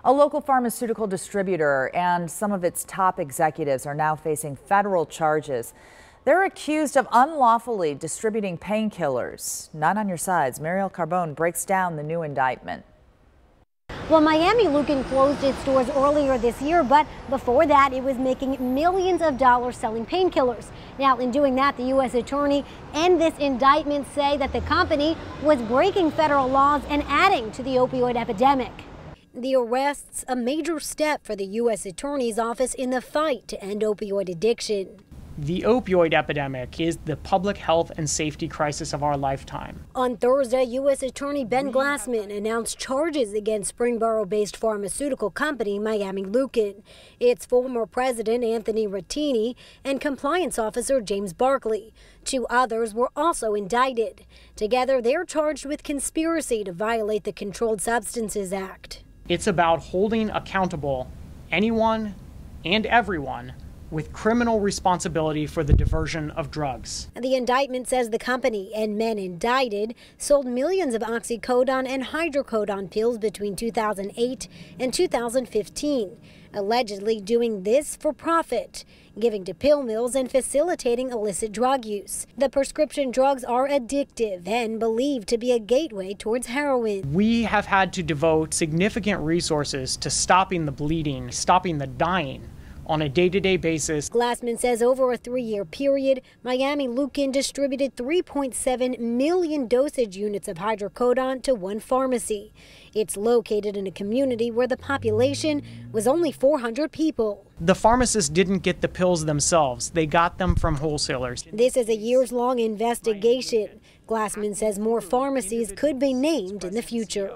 A local pharmaceutical distributor and some of its top executives are now facing federal charges. They're accused of unlawfully distributing painkillers. Not on your sides. Mariel Carbone breaks down the new indictment. Well, Miami-Luken closed its stores earlier this year, but before that, it was making millions of dollars selling painkillers. Now, in doing that, the U.S. attorney and this indictment say that the company was breaking federal laws and adding to the opioid epidemic. The arrest's a major step for the U.S. Attorney's Office in the fight to end opioid addiction. The opioid epidemic is the public health and safety crisis of our lifetime. On Thursday, U.S. Attorney Ben Glassman announced charges against Springboro-based pharmaceutical company Miami-Luken. Its former president, Anthony Rattini, and compliance officer James Barclay. Two others were also indicted. Together, they're charged with conspiracy to violate the Controlled Substances Act. It's about holding accountable anyone and everyone with criminal responsibility for the diversion of drugs. The indictment says the company and men indicted sold millions of oxycodone and hydrocodone pills between 2008 and 2015, allegedly doing this for profit, giving to pill mills and facilitating illicit drug use. The prescription drugs are addictive and believed to be a gateway towards heroin. We have had to devote significant resources to stopping the bleeding, stopping the dying on a day-to-day basis. Glassman says over a 3-year period, Miami-Luken distributed 3.7 million dosage units of hydrocodone to one pharmacy. It's located in a community where the population was only 400 people. The pharmacists didn't get the pills themselves. They got them from wholesalers. This is a years-long investigation. Glassman says more pharmacies could be named in the future.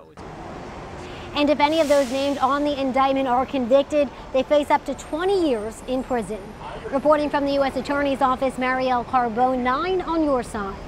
And if any of those named on the indictment are convicted, they face up to 20 years in prison. Reporting from the U.S. Attorney's Office, Mariel Carbone, 9 on your side.